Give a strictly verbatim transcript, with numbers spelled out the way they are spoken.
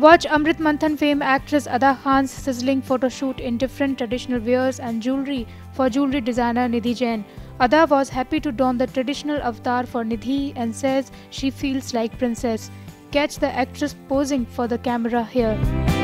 Watch Amrit Manthan fame actress Adaa Khan's sizzling photoshoot in different traditional wears and jewellery for jewellery designer Nidhi Jain. Adaa was happy to don the traditional avatar for Nidhi and says she feels like princess. Catch the actress posing for the camera here.